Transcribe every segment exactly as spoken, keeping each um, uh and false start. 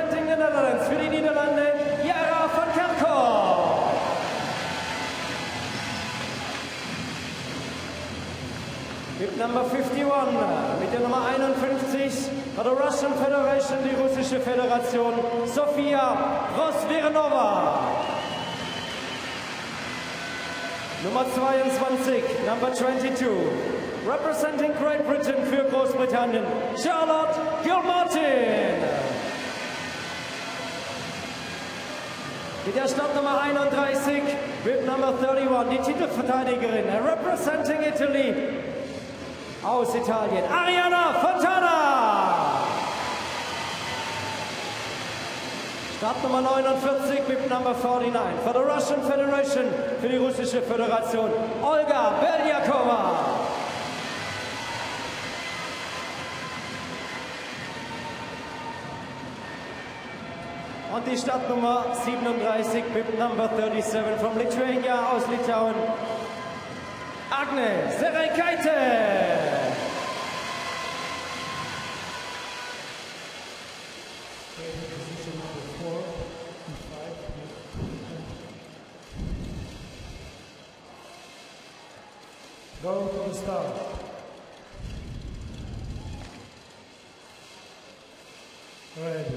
representing the Netherlands, für die Niederlande, Jara van Kerkhoff. Mit Nummer einundfünfzig, mit der Nummer einundfünfzig, hat der Russian Federation, die russische Föderation, Sofia Prosvirenova. Nummer zweiundzwanzig, Number twenty-two, representing Great Britain für Großbritannien, Charlotte Gilmartin. Mit der Startnummer einunddreißig, mit Nummer einunddreißig, die Titelverteidigerin, representing Italy, aus Italien, Arianna Fontana. Startnummer neunundvierzig mit Nummer neunundvierzig für die Russian Federation, für die russische Föderation, Olga Beljakova. Und die Startnummer siebenunddreißig mit Nummer siebenunddreißig von Lithuania, aus Litauen, Agne Sereikaite. Go to the start. Ready.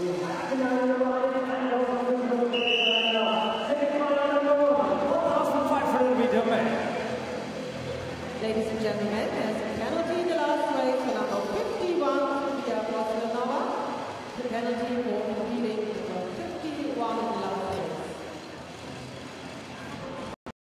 Ladies and gentlemen, as a penalty in the last race for number fifty-one, Sophia Gross-Vilanova, the penalty for beating number fifty-one in the last